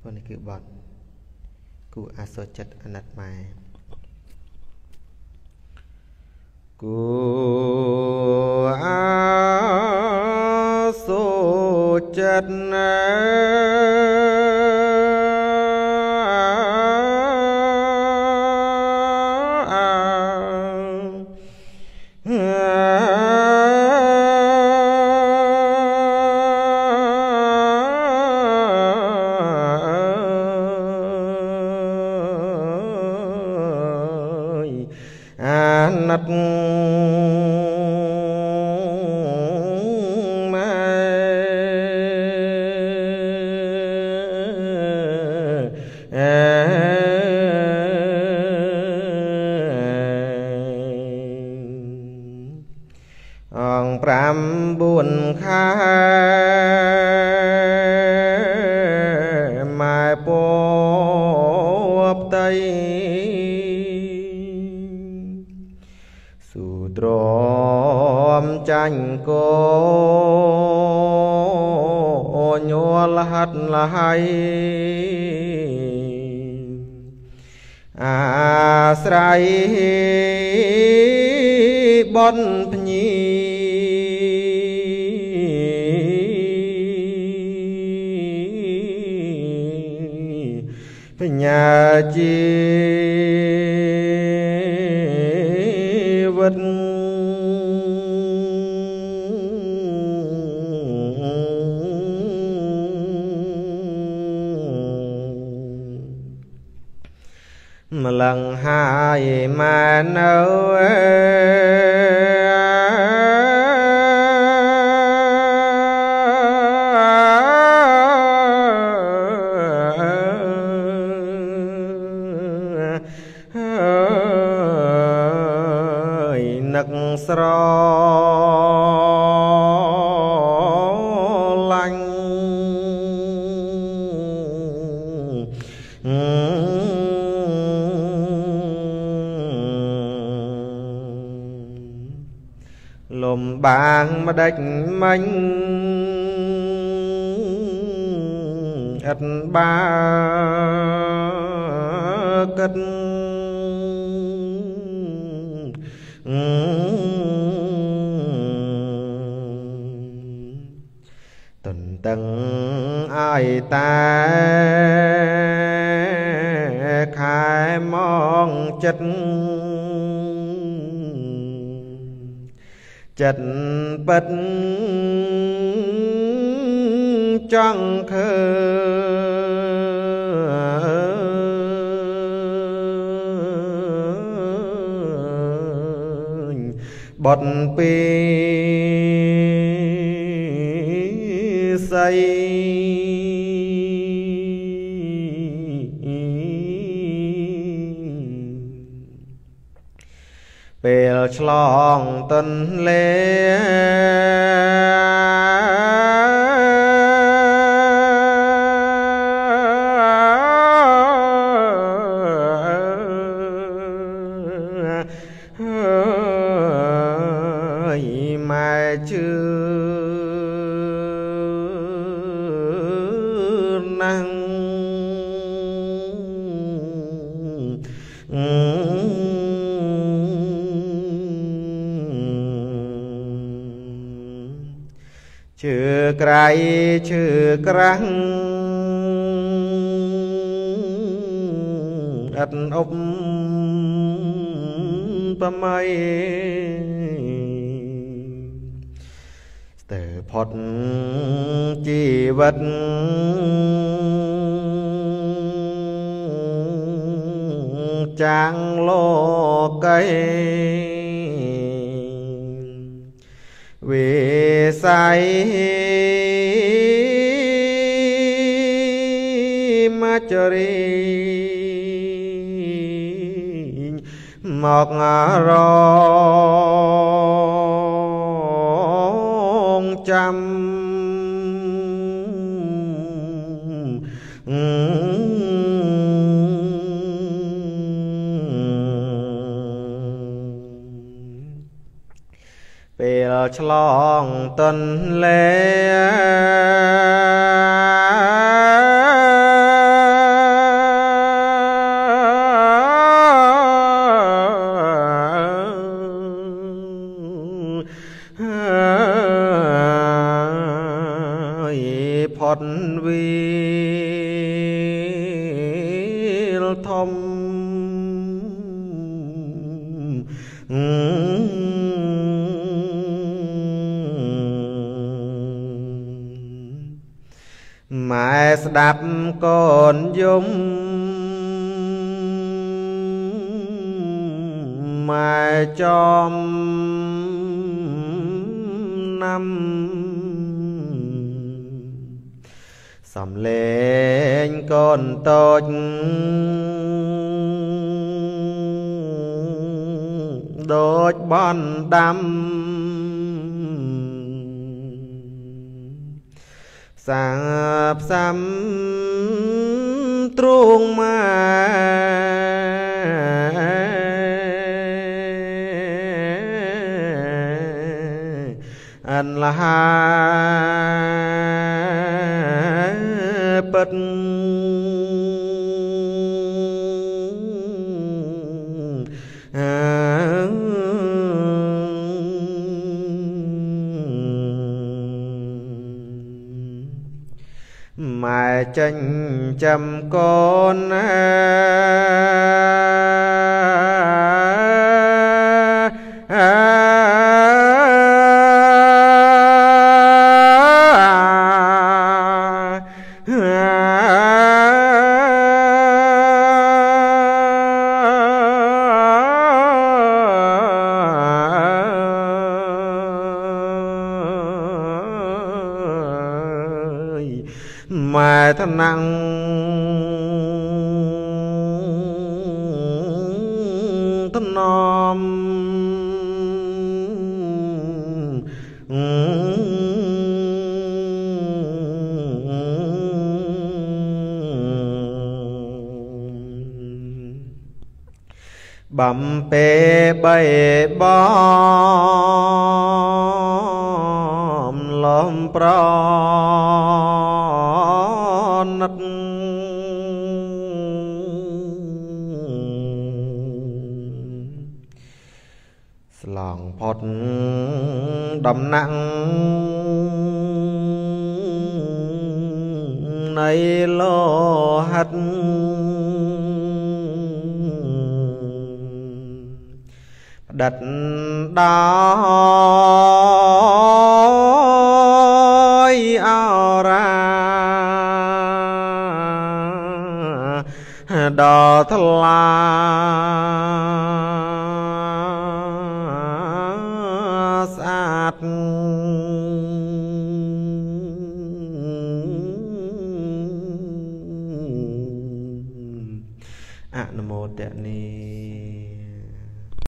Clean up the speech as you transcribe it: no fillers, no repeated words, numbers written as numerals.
วันนี้คือบอดกูอาโซจัดอนัดมากูอาโซจัดนะนัดมาองปรำบุญข้ามาปบไตสู่ตรอมจันโกโยลหัดละให้อาศัยบนพญีพญาจีวัดมลังหายมาเนานักสรลังลมบางมาดักมันอัดบากัดตนตังอายตาขายมองจัดจัดปัดจังเคยบทปีใสเปลฉลองตนเลมาชื่อนังชื่อไกรชื่อกรังอัดอบปะไมแต่พอดจีวัดจางโลกไกเวไสมาจรีหมอกร้องจำเปลฉลองตนเล vì thông mẹ đạp con dung mẹ chom năm sầm lên con tôi đôi bon đâm sạp xăm trung mà anh là bất mà tranh chăm con mà thân nặng thân nom bầm bê bay bom lom pro nát lòng phật đầm nặng này lo hạt đặt đó ao ra đò thla sát Nam mô Đại Ni